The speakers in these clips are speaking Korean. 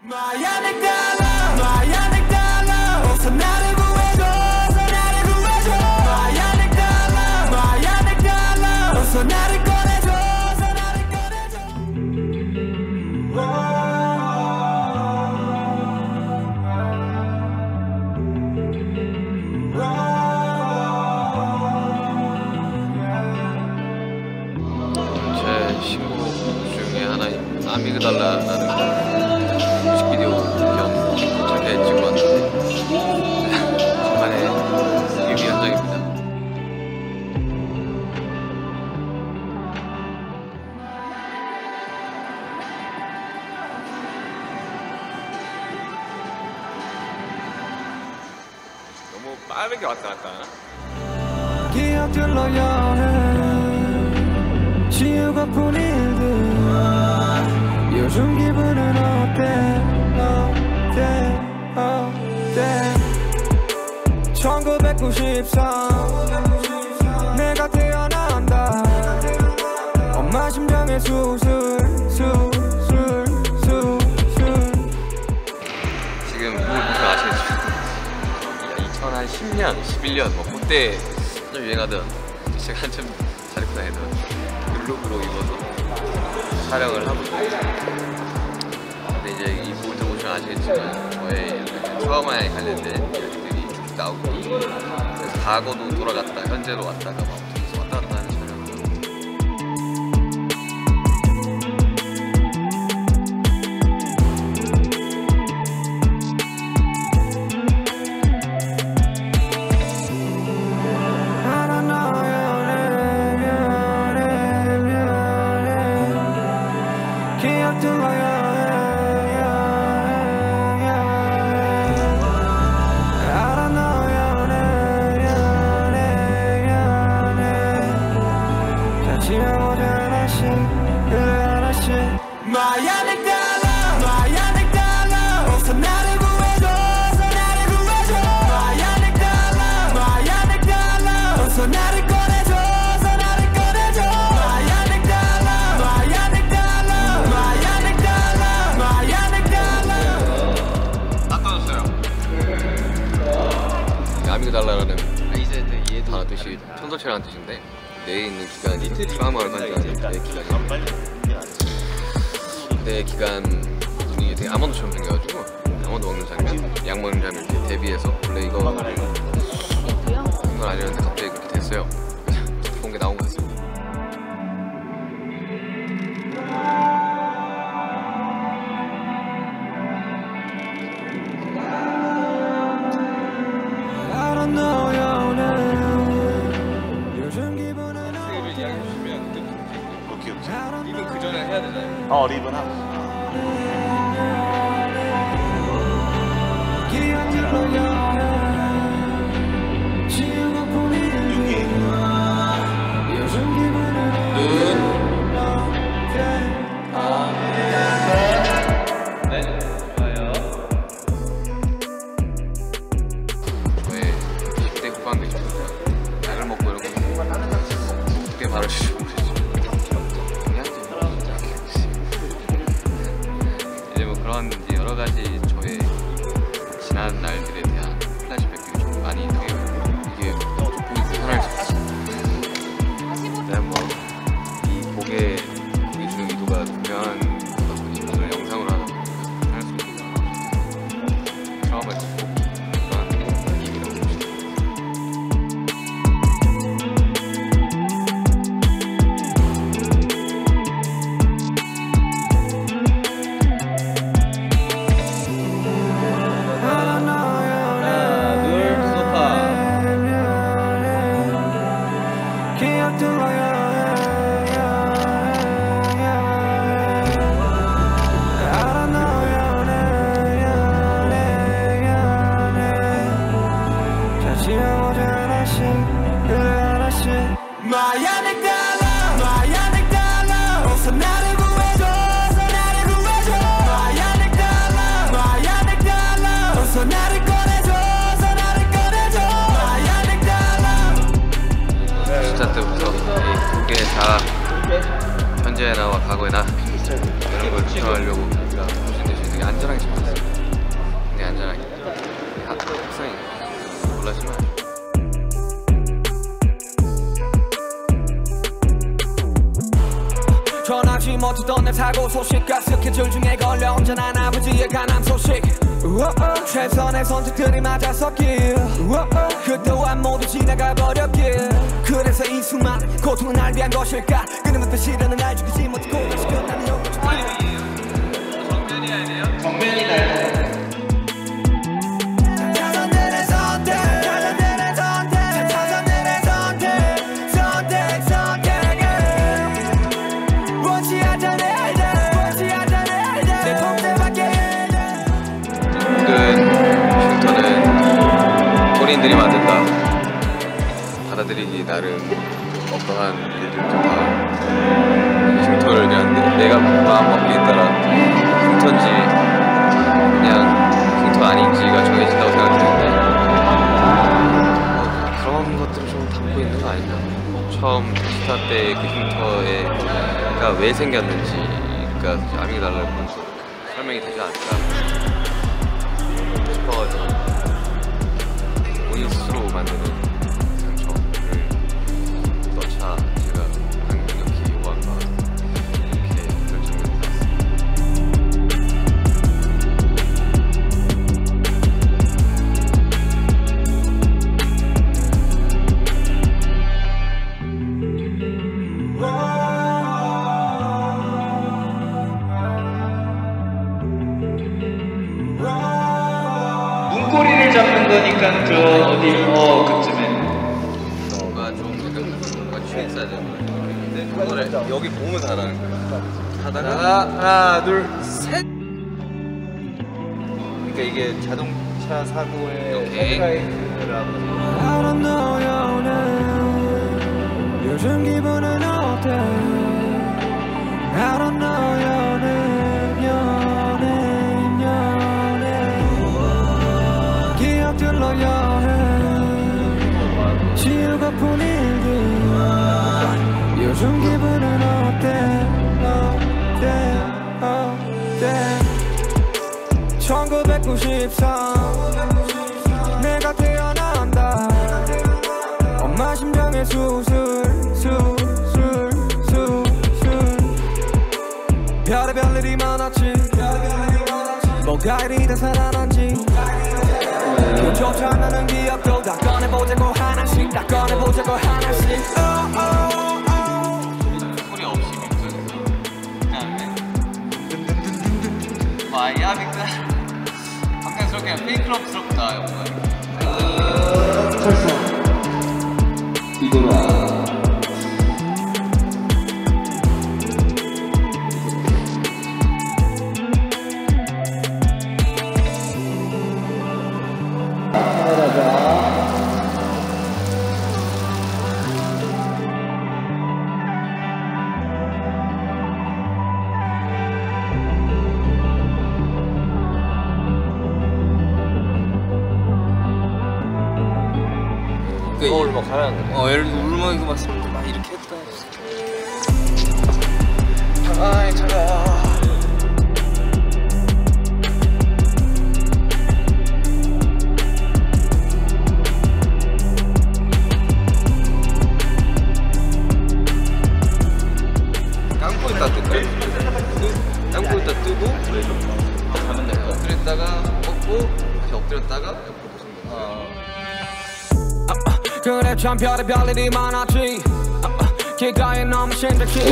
아미그달라라는 뮤직비디오 겸 자켓 찍고 왔는데 정말의 뮤비 현장입니다. 너무 빠르게 왔다 갔다 하나? 기억들로 여행 지우고픈 일들 요즘 기분은 어때? 1993 내가 태어난다 엄마 심장에 수술 지금 뭘 보시면 아시겠지만 2010년, 11년 뭐 그때 좀 유행하던 제가 한참 잘 입고 다니던 룩으로 입어서 촬영을 하고 있어요. 근데 이제 이 부분 좀 보시면 아시겠지만 저의 트라우마에 관련된 이야기들이 쭉 나오고 그래서 과거도 돌아갔다 현재로 왔다가 막 계속 왔다 갔다 하는 촬영. 아미그달라라는 단어 뜻이 천도체라는 뜻인데 뇌에 있는 기관이 트라우마를 관장하는 뇌 기관인데 뇌 기관 눈이 되게 아몬드처럼 생겨가지고 아몬드 먹는 장면, 약 먹는 장면 이렇게 대비해서 원래 이거 그런 건 아니었는데 갑자기 그렇게 됐어요. 본 게 나온 것 같습니다. 립은 그 전에 해야 되잖아요. 립은 하고. 네, 좋아요. 저의 10대 후반기 정도 약을 먹고 이런 거 어떻게 바르실지 모르겠지만 이제 뭐 그런 여러 가지 저의 지난 날들에 대한 플래시백들이 좀 많이 되게 이게 보기 불편할 수 있어요. 그다음 뭐이 곡의 주는 의도가 분명한 거다 보니 오늘 영상으로 하나 할 수 있는 트라우마 극복 그런 느낌이라고 보시면 멈추던 내 사고 소식과 스케줄 중에 걸려 언제나 아버지의 간암 소식. 최선의 선택들이 맞아 섰길 그 또한 모두 지나가 버렸길. 그래서 이 수많은 고통은 날 위한 것일까. 끊임없던 시련은 날 죽이지 못하고 다시 끝나는 영광. 정면이어야 돼요? 정면이 나요. 본인들이 만든다. 받아들이기 나름 어떠한 일들도 다 흉터를 그냥 내가 마음먹기에 따라 흉터인지 그냥 흉터 아닌지가 정해진다고 생각되는데 그런 것들을 좀 담고 있는 거 아닌가. 처음 스타 때 그 흉터가 왜 생겼는지가 아미글달라를 보면서 설명이 되지 않을까 싶어가지고 본인 스스로 만드는 상처를 넣자 제가 강력히 요구한 거 이렇게 결정된 것 문고리를 잡는 거니까 저 어디 그쯤에 뭔가 좀 약간 뭔가 취했어야 되는 거예요. 그거를 여기 보면서 하라는 거예요. 하다가 하나 둘 셋. 그러니까 이게 자동차 사고의 헤드라이트라고. I don't know your name. 요즘 기분은 어때? I don't know your name, your name, your name. 기억들로 여행 지우고픈 일들. 요즘 기분은 어때? 어때? 어때? 1993 내가 태어난다. 엄마 심장의 수술 별의별 일이 많았지. 뭐가 이리 다 살아난지 그조차 안 나는 기억도 다 꺼내보자고 하나씩. 다 꺼내보자고 하나씩. 소리 없이 빅터에서 그다음에 와야 빅터 방탄스럽게 그냥 페이크럽스럽다 뭔가. 이거라. 거울 막 가라는 거야. 예를 들어 울면 이거 막 이렇게 했다. 아이 차가. 감고 있다 뜨고, 감고 있다 뜨고, 엎드렸다가 뻗고 다시 엎드렸다가 옆으로 보신 거야. 그래 참 별의별 일이 많았지. 길가에 너무 심각해.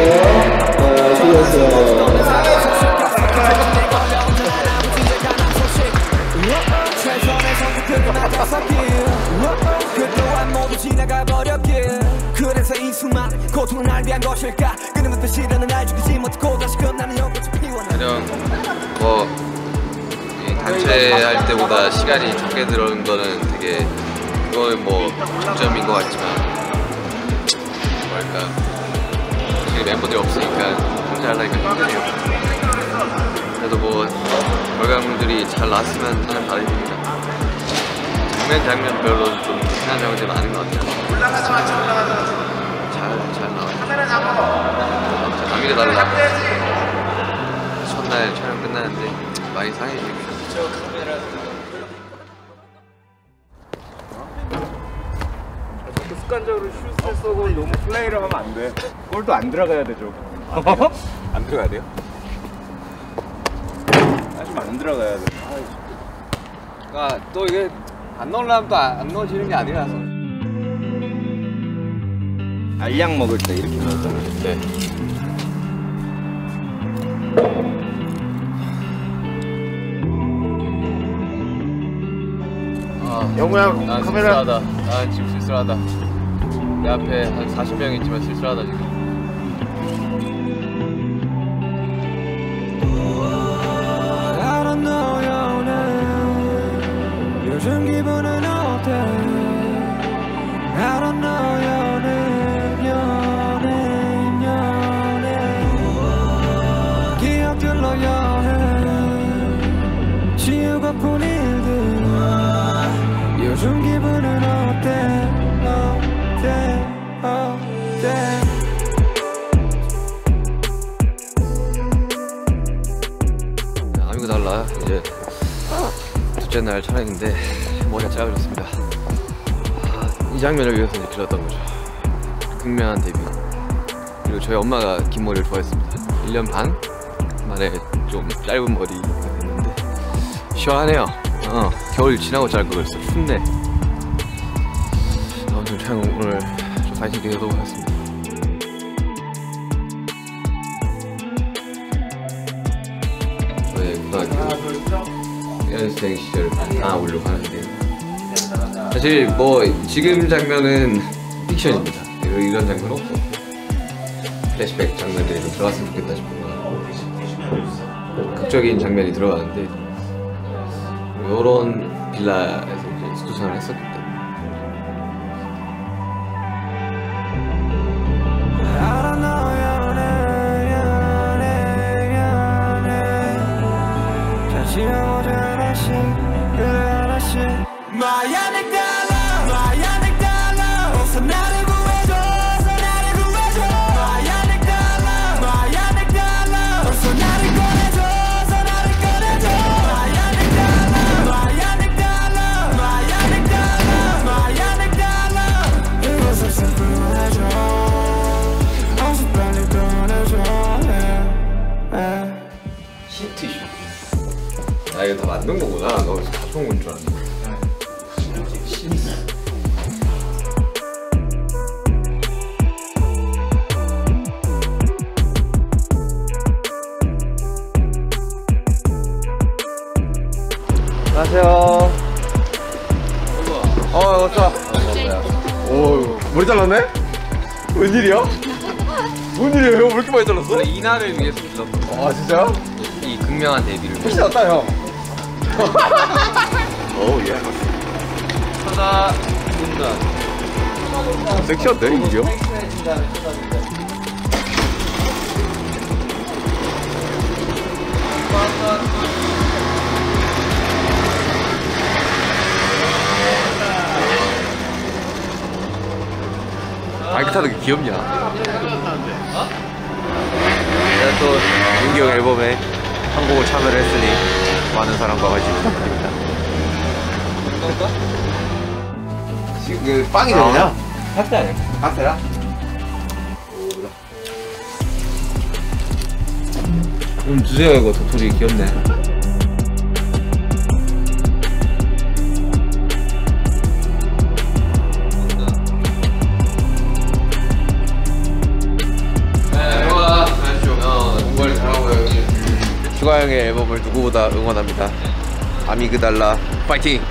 최선의 선택들이 맞아 섰길 그 또한 모두 지나가 버렸길. 그래서 이 수많은 고통은 날 위한 것일까. 끊임없던 시련은 날 죽이지 못하고 다시 끝나는 연꽃이 피워나. 가령 뭐 단체 할 때보다 시간이 적게 들어오는 거는 되게 그거는 뭐 장점인 것 같지만 뭐랄까 지금 멤버들이 없으니까 혼자 하려니까 힘드네요. 그래도 뭐 결과물들이 잘 나왔으면 하는 바람입니다. 장면별로 좀 괜찮은 장면들이 많은 것 같아요. 잘 나왔어요. 아무튼 아미를 달라 첫날 촬영 끝나는데 많이 상해지고 습관적으로 슛을 쏘고 너무 플레이를 하면 안 돼. 골도 안 들어가야 되죠. 안 들어가야 돼요? 하지만 안 들어가야 돼. 그러니까 또 이게 안 넣으려면 또 안 넣어지는 게 아니라서. 알약 먹을 때 이렇게 넣었잖아. 네. 영우야 난 카메라. 쓸쓸하다. 난 지금 쓸쓸하다. 내 앞에 한 40명 있지만 쓸쓸하다 지금. I don't know your name. 요즘 기분은 어때? I don't know your name, your name. 기억들로 여행 지우고픈 일들. 요즘 기분은 어때? 어때? 아미고 달라. 이제 둘째 날 촬영인데 머리가 짧아졌습니다. 이 장면을 위해서 이제 길렀던 거죠. 극명한 데뷔. 그리고 저희 엄마가 긴 머리를 좋아했습니다. 1년 반 만에 좀 짧은 머리가 됐는데 시원하네요. 겨울 지나고 잘 거 그랬어. 춥네. 아무튼 촬영 오늘 좀 관심 있게 해보도록 하겠습니다. 저의 고등학교 연습생 시절을 담아보려고 하는데 사실 뭐 지금 장면은 픽션입니다. 이런 장면은 없고 플래시백 장면들이 좀 들어갔으면 좋겠다 싶은 거 극적인 장면이 들어가는데 요런 빌라에서 이제 스투션을 했었기 때문에 I don't know your name. 잘 지워져 하나씩 하나씩 마야닉 달러 마야닉 달러 어서 나를 구해줘 어서 나를 구해줘 마야닉 달러 마야닉 달러 어서 나를 꺼내줘 어서 나를 꺼내줘 마야닉 달러 마야닉 달러 마야닉 달러 마야닉 달러 이곳을 슬프해줘 어서 빨리 꺼내줘 신티슈. 아 이거 다 만든 거구나. 너 가져온 건 줄 알았네. 안녕하세요. 왔어. 오, 머리 잘랐네? 웬일이야? 웬일이에요? 왜 이렇게 많이 잘랐어? 원래 이날을 위해서 길렀던 거. 아, 진짜요? 이 극명한 데뷔를 위해서. 훨씬 낫다, 형. 오, 예. 하나 군단. 섹시한데, 이게요? 바이크 타는 게 귀엽냐? 제가 또 윤기 형 앨범에 한 곡을 참여를 했으니 많은 사랑과 관심 부탁드립니다. 지금 그 빵이 되냐? 파스타 아니야? 파스타야? 주세요. 이거 도토리 귀엽네. 슈가 형의 앨범을 누구보다 응원합니다. 아미그달라 파이팅!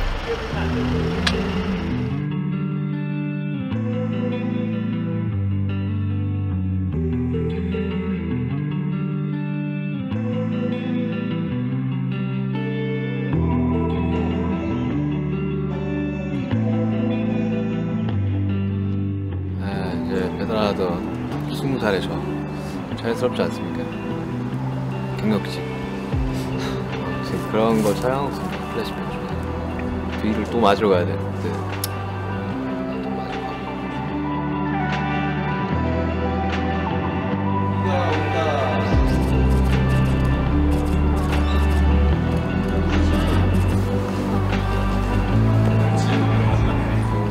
이제 베드라도 20살에 저 자연스럽지 않습니까? 경력직 지금 그런 걸 촬영하고 있습니다. 플래시백 중에 뒤를 또 맞으러 가야 되는데 또 맞으러 가고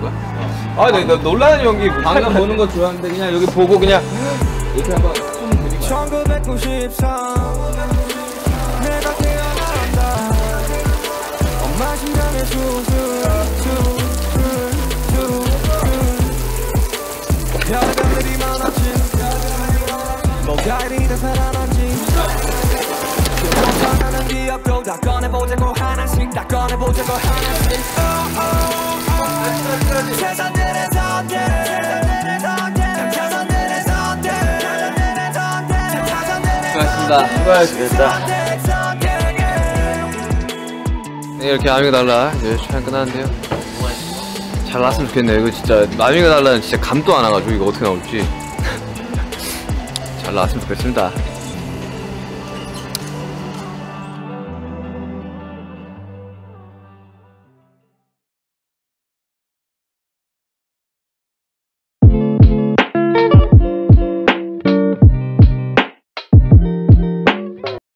아, 나 놀라는 연기 방금 보는 거 좋아하는데 그냥 여기 보고 그냥 이렇게 한번 손 1993 내가 태어난다 엄마 심장의 별의별들이 많았지 뭐가 이리 다 살아났지 못하는 기억도 다 꺼내보자고 하나씩 다 꺼내보자고 하나씩 최선들의 선택 수고하셨습니다. 네, 이렇게 아미가 달라 이제 촬영 끝났는데요. 잘 나왔으면 좋겠네요. 이거 진짜 아미가 달라는 진짜 감도 안 와가지고 이거 어떻게 나올지 잘 나왔으면 좋겠습니다.